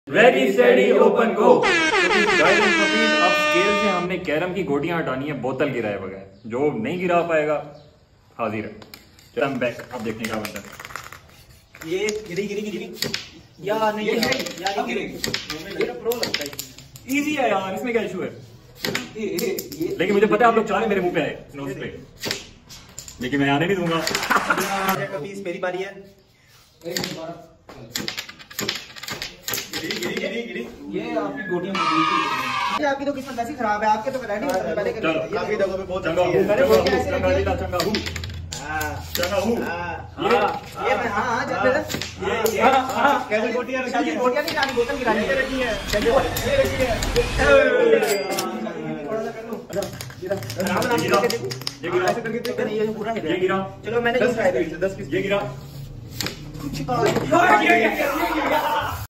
Ready steady open गो। अब scale से हमने कैरम की गोटियां हटानी है बोतल गिराए बगैर। जो नहीं गिरा पाएगा हाजिर है। चल हम बैक, अब देखने का बनता है। ये गिरी यार नहीं यार गिरी। मेरा प्रो लगता है। इजी है यार, इसमें क्या इशू है? लेकिन मुझे पता है आप लोग चाह मेरे मुंह पे आए नोज पे, लेकिन मैं आने नहीं दूंगा। पीस मेरी बारी है। गिरी। ये आपकी गोटियां ये आपकी तो किस्मत ऐसी खराब है। आपके तो रेडी पहले काफी दफों पे बहुत चंगा हूं। ये कैसे गोटियां रखी है? गोटियां नहीं खानी, बोतल गिरानी है। रखी है ये पूरा है। ये गिरा। चलो मैंने 10 ट्राई किए, 10 ये गिरा।